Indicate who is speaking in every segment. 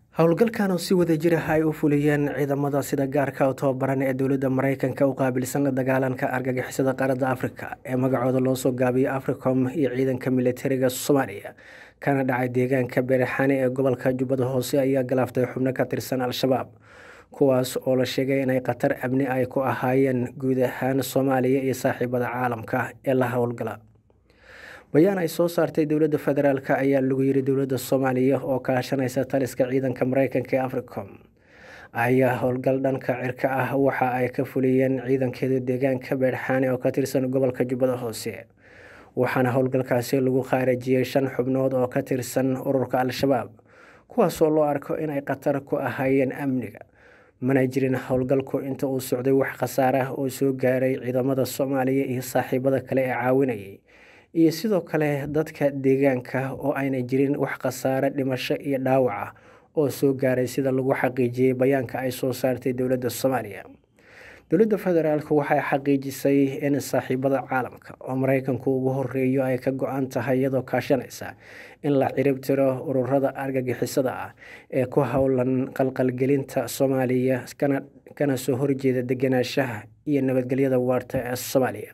Speaker 1: howlgalkan oo si wada jir ah ay u fuliyeen ciidamada sida gaarka ah oo tababaran ee dowladda Mareykanka u qaabilsan la dagaalanka argagixisada qaaradda Afrika ee magacooda loo soo gaabiyay Africom iyo ciidanka militariga Soomaaliya kana dhacay deegaanka Beeraxane ee gobolka Jubbada Hoose ayaa galaaftay xubno ka tirsan Al-Shabaab kuwaas oo la sheegay inay qatar amni ay ku ahaayeen guud ahaan Soomaaliya iyo saaxiibada caalamka ee la howlgala bayaan ay soo saartay dowladda federaalka ayaa lagu yiri dowladda Soomaaliya oo kaashanaysa taliska ciidanka Mareykanka ee Africom ayaa howlgal dhanka cirka ah waxa ay ka fuliyeen ciidankeeda deegaanka Beeraxane oo ka tirsan gobolka Jubbada Hoose waxaana howlgalkaasi lagu qaarajiyay 5 xubnood oo ka tirsan ururka Al-Shabaab kuwaas oo loo arko inay qatar ku ahaayeen amniga mana jirin howlgalku inta uu socday wax khasaare ah oo soo gaaray ciidamada Soomaaliya iyo saaxiibada kale ee caawinayay iyo sidoo kale dadka deegaanka oo aanay jirin wax khasaare dhimasho iyo dhaawac ah oo soo gaaray sida lagu xaqiijiyay bayaanka ay soo saartay dowladda Soomaaliya dowladda federaalka waxay xaqiijisay in saaxiibada caalamka oo Mareykanku ugu horeeyo ay ka go'an tahay iyadoo kaashanaysa in la cirib tiro ururada argagixisada ah ee ku howlan qalqalgelinta Soomaaliya kana soo horjeeda deganaanshaha iyo nabadgelyada waarta ee Soomaaliya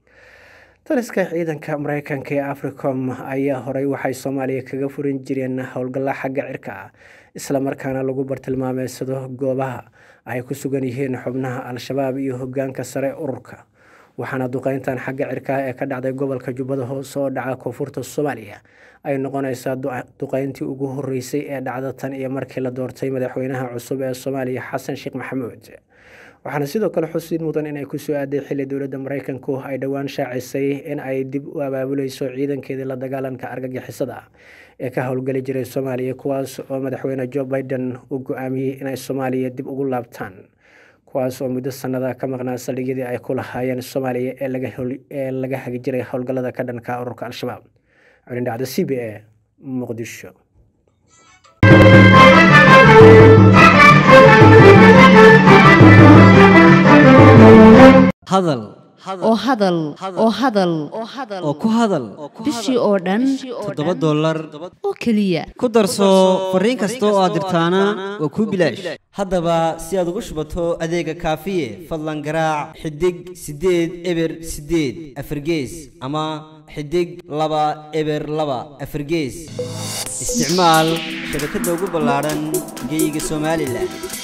Speaker 1: taliska ciidanka Mareykanka ee Africom ayaa horay waxay Soomaaliya kaga furin jireen howlgalla xagga cirka ah isla markaana lagu bartilmaameedsado goobaha ay ku sugan yihiin xubnaha Al-Shabaab iyo hoggaanka sare ururka waxaana duqeyntan xagga cirka ee ka dhacday gobolka Jubbada Hoose oo dhaca koonfurta Soomaaliya ay noqonaysaa duqeyntii ugu horeysay ee dhacda tan iyo markii la doortay madaxweynaha cusub ee Soomaaliya Xasan Sheekh Maxamuud waxaana sidoo kale xusid mudan in ay ku soo aaday xilli dowladda Mareykanku ay dhawaan shaacisay in ay dib u abaabulayso ciidankeeda la dagaalanka argagixisada ee ka howlgali jiray Soomaaliya kuwaas oo madaxweyne Joe Biden uu go'aamiyay in ay Soomaaliya dib ugu laabtaan kuwaas oo muddo sanada ka maqnaa saldhigyadii ay ku lahaayeen Soomaaliya ee laga hagi jiray howlgallada ka dhanka ururka Al-Shabaab cilin dhacda CBA Muqdisho
Speaker 2: hadal oo ku hadal
Speaker 3: bishii oo dhan
Speaker 2: $7
Speaker 3: oo kaliya
Speaker 2: ku darso fariin kasta oo aad dirtaana waa ku bilaash haddaba si aad ugu shubato adeega kaafiye fadlan garaac xidig 8 eber 8 afargees ama xidig 2 eber 2 afargees isticmaal shabakadda ugu ballaaran geyga Soomaaliland